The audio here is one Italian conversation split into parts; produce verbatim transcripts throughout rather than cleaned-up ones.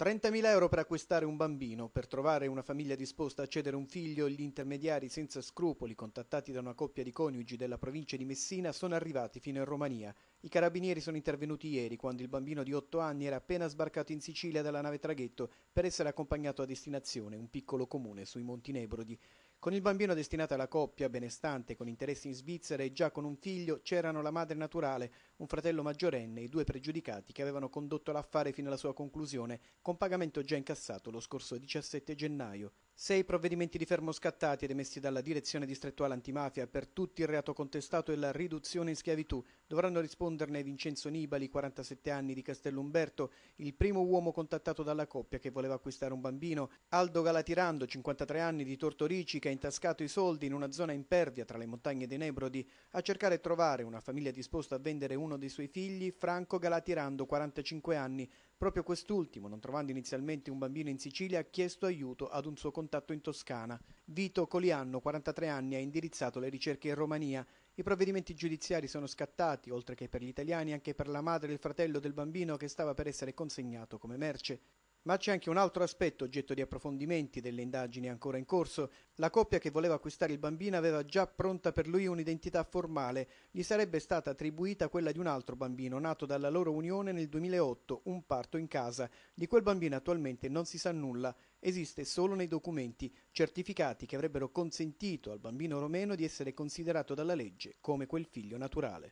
trentamila euro per acquistare un bambino. Per trovare una famiglia disposta a cedere un figlio, gli intermediari senza scrupoli, contattati da una coppia di coniugi della provincia di Messina, sono arrivati fino in Romania. I carabinieri sono intervenuti ieri, quando il bambino di otto anni era appena sbarcato in Sicilia dalla nave traghetto per essere accompagnato a destinazione, un piccolo comune sui Monti Nebrodi. Con il bambino destinato alla coppia, benestante, con interessi in Svizzera e già con un figlio, c'erano la madre naturale, un fratello maggiorenne e due pregiudicati che avevano condotto l'affare fino alla sua conclusione, con pagamento già incassato lo scorso diciassette gennaio. Sei provvedimenti di fermo scattati ed emessi dalla Direzione Distrettuale Antimafia per tutti il reato contestato e la riduzione in schiavitù. Dovranno risponderne Vincenzo Nibali, quarantasette anni, di Castellumberto, il primo uomo contattato dalla coppia che voleva acquistare un bambino, Aldo Galatirando, cinquantatré anni, di Tortorici, che ha intascato i soldi in una zona impervia tra le montagne dei Nebrodi a cercare e trovare una famiglia disposta a vendere uno dei suoi figli, Franco Galatirando, quarantacinque anni. Proprio quest'ultimo, non trovando inizialmente un bambino in Sicilia, ha chiesto aiuto ad un suo contatto in Toscana. Vito Colianno, quarantatré anni, ha indirizzato le ricerche in Romania. I provvedimenti giudiziari sono scattati, oltre che per gli italiani, anche per la madre e il fratello del bambino che stava per essere consegnato come merce. Ma c'è anche un altro aspetto oggetto di approfondimenti delle indagini ancora in corso. La coppia che voleva acquistare il bambino aveva già pronta per lui un'identità formale. Gli sarebbe stata attribuita quella di un altro bambino nato dalla loro unione nel duemilaotto, un parto in casa. Di quel bambino attualmente non si sa nulla. Esiste solo nei documenti, certificati che avrebbero consentito al bambino romeno di essere considerato dalla legge come quel figlio naturale.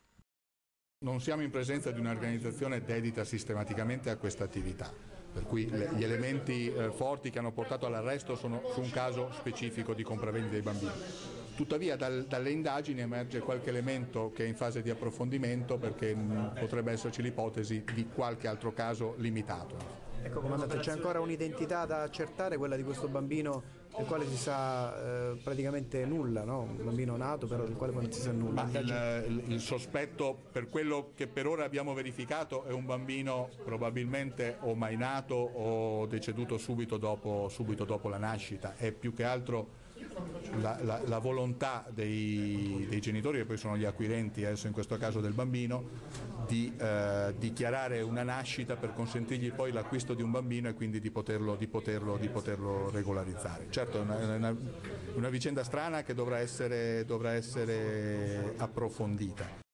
Non siamo in presenza di un'organizzazione dedita sistematicamente a questa attività. Per cui gli elementi eh, forti che hanno portato all'arresto sono su un caso specifico di compravendita dei bambini. Tuttavia dal, dalle indagini emerge qualche elemento che è in fase di approfondimento, perché mh, potrebbe esserci l'ipotesi di qualche altro caso limitato. Ecco, comandante, c'è ancora un'identità da accertare, quella di questo bambino del quale si sa eh, praticamente nulla, no? Un bambino nato però del quale poi non si sa nulla. Ma il, il, il sospetto, per quello che per ora abbiamo verificato, è un bambino probabilmente o mai nato o deceduto subito dopo, subito dopo la nascita. È più che altro la, la, la volontà dei, dei genitori, che poi sono gli acquirenti adesso in questo caso del bambino, di eh, dichiarare una nascita per consentirgli poi l'acquisto di un bambino e quindi di poterlo, di poterlo, di poterlo regolarizzare. Certo è una, una, una vicenda strana che dovrà essere, dovrà essere approfondita.